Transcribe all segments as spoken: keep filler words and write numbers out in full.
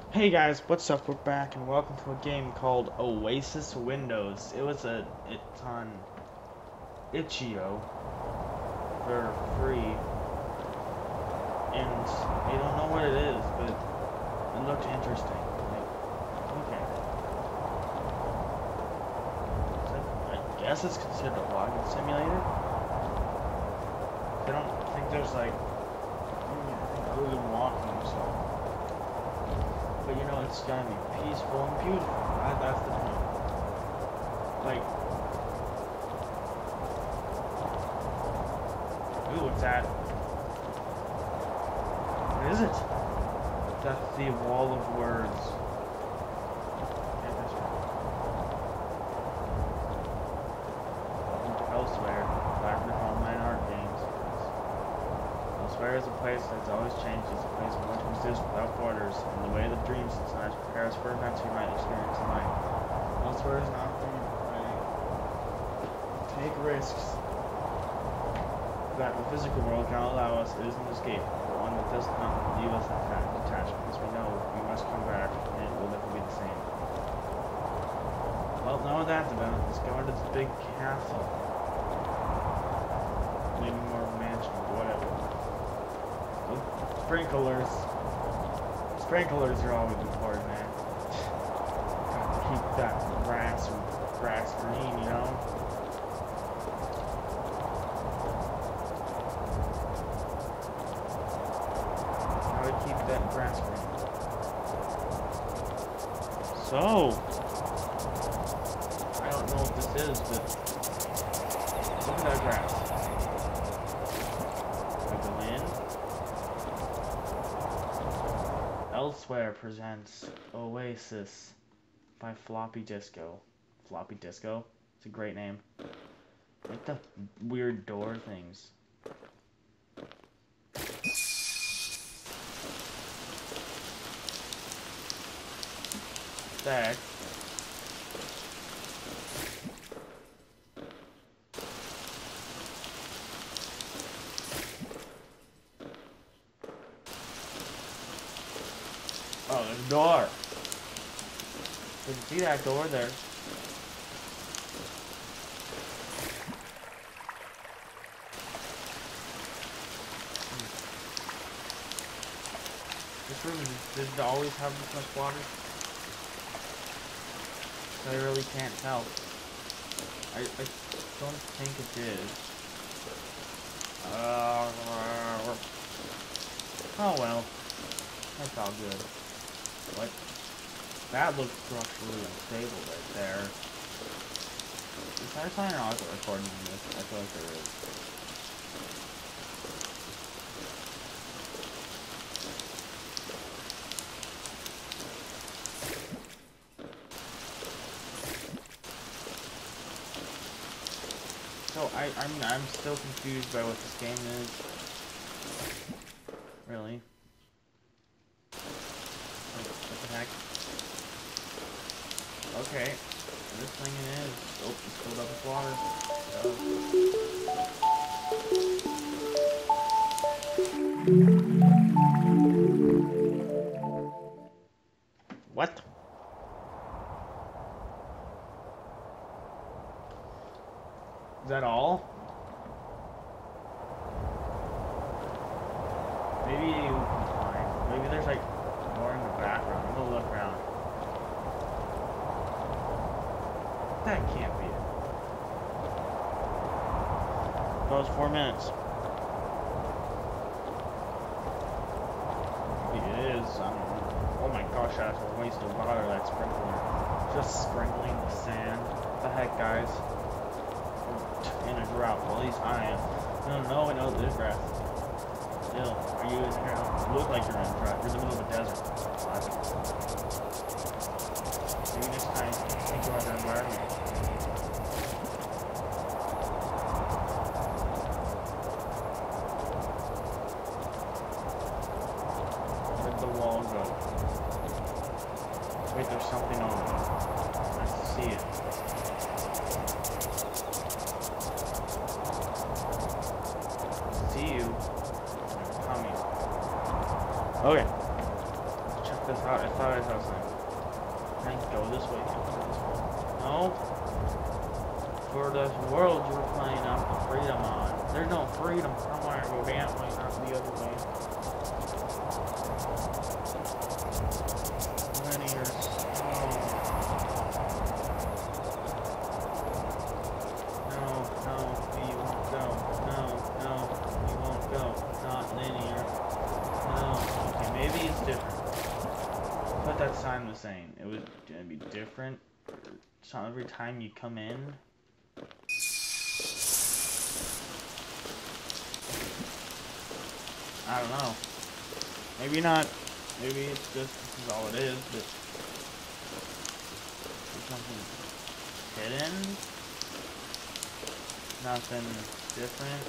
Hey guys, what's up? We're back and welcome to a game called Oasis Windows. It was a it's on itch dot i o for free, and I don't know what it is, but it looked interesting. Like, look at it. It's like, I guess it's considered a walking simulator. I don't think there's like anything other than walking, so. But you know, it's gonna be peaceful and beautiful. That, that's the point. Like, ooh, what's that? What is it? That's the wall of words. Yeah, that's right. Welcome to Elsewhere, collaborative online art games. Elsewhere is a place that's always changes, a place in which exists without borders, and the way that dreams sometimes prepare us for events we might experience in life. Elsewhere is an opportunity to take risks that the physical world cannot allow us. It is an escape, but one that does not leave us detached, because we know we must come back, and it will never be the same. Well, now that's about it. Let's go into this big castle. Maybe more of a mansion, but whatever. With sprinklers. Sprinklers are always important, man. Gotta keep that grass grass green, you know? Gotta keep that grass green. So, I don't know what this is, but look at that grass. I go in. Elsewhere presents Oasis by Floppy Disco. Floppy Disco? It's a great name. Like the weird door things. That. Oh, there's a door. You can see that door there. This room, did it always have this much water? I really can't tell. I, I don't think it did. Uh, oh well. That's all good. What? That looks structurally unstable right there. Is there a sign or auto recording on this? I feel like there is. So I, I mean, I'm still confused by what this game is. Really? Like, what the heck? Okay. This thing is. Oh, it's filled up with water. Oh. What? Is that all? Maybe you can find. Maybe there's like more in the background. I'm gonna look around. That can't be it. That was four minutes. Maybe it is. I don't know. Oh my gosh, that's a waste of water, that sprinkler. Just sprinkling the sand. What the heck, guys? In a drought. Well, at least I am. No, no, I know this grass. Still, are you in here? You look like you're in a drought. You're in the middle of a desert. Classic. Maybe next time, think about the environment. Where'd the wall go? Wait, there's something on it. Nice to see it. See you. I'm coming. Okay. Let's check this saw, I thought I saw something. Can I go this way? Can I go this way? No. For this world you were playing out the freedom on. There's no freedom. I want to go that way, not the other way. Linear. No. No, no, we won't go. No, no, we won't go. Not linear. No. Okay, maybe it's different. But that sign was saying it was gonna be different. So every time you come in. I don't know. Maybe not. Maybe it's just this is all it is, but there's something hidden. Nothing different.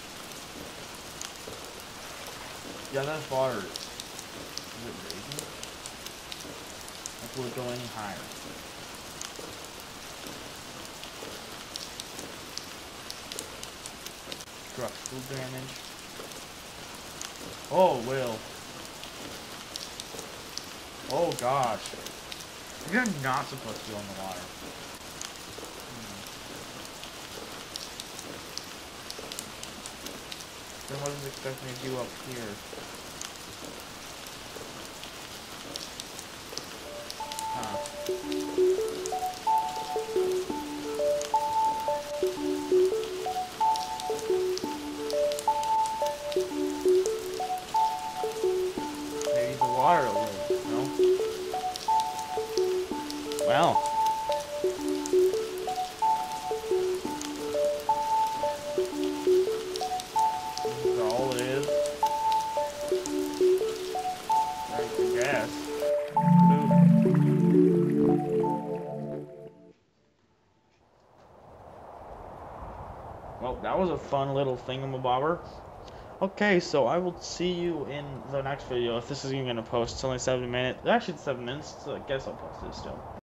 Yeah, that's water. Is it raging? Like, will it go any higher? Structural damage. Oh, Will. Oh, gosh. You're not supposed to go in the water. Hmm. Then what is it expecting me to do up here? Huh. Water away, no? Well. This is all it is. I guess. Well, that was a fun little thingamabobber. Okay, so I will see you in the next video. If this is even going to post, it's only seven minutes. Actually, it's seven minutes, so I guess I'll post it still.